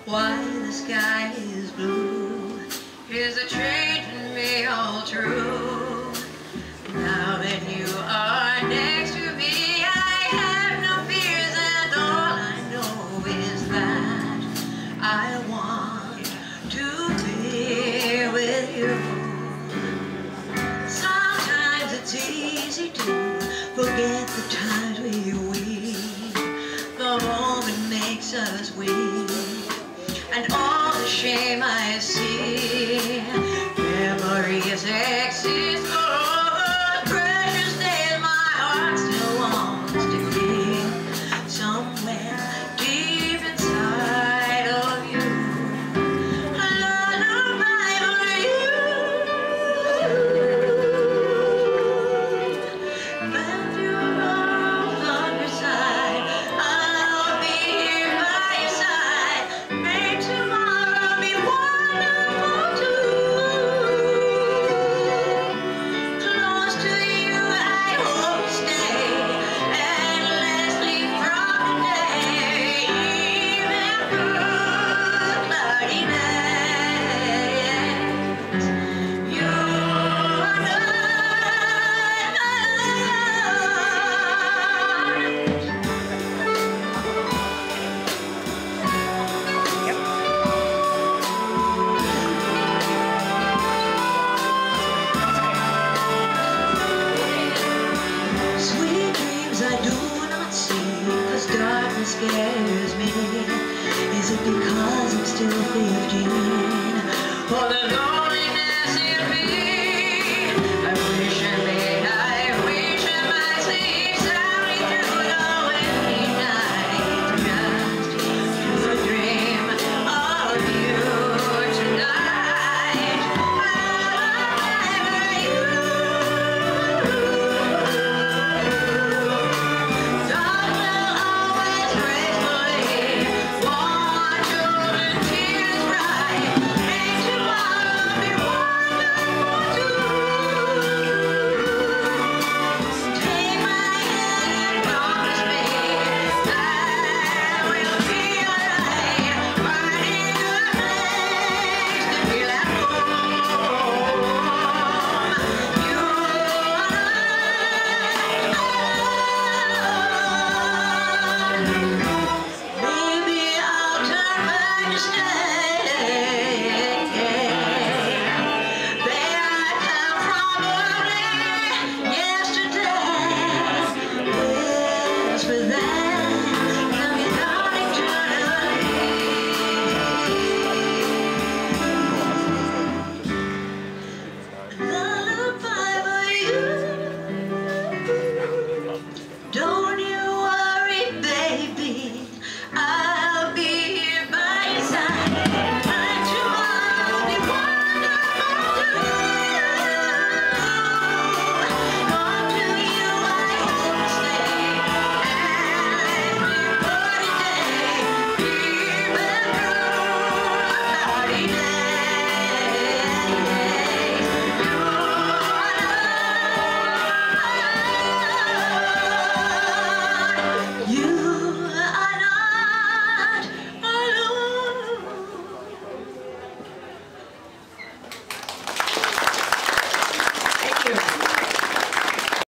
why the sky is blue. Is a trait in me all true? Now that you are next to me, I have no fears, and all I know is that I want to be with you. Sometimes it's easy to forget the times we weep. The moment makes us weak, and all the shame I see. Memories exist for all the precious days my heart still wants to keep somewhere deep inside of you. A lullaby for you. When you're on your side, I'll be here by your side. May tomorrow be wonderful too. Close to you, I hope to stay endlessly from today, even through cloudy nights. You are not sweet dreams I do not see, 'cause darkness scares me. Is it because I'm still 15? Or the loneliness in me? I wish I might sleep soundly through the windy night, just to dream of you tonight. Lullaby for you. God will always gracefully watch over tears bright. May tomorrow be wonderful too. Take my hand and promise me that we'll be alright. Finding a place to feel at home. You are maybe I'll turn back to stay.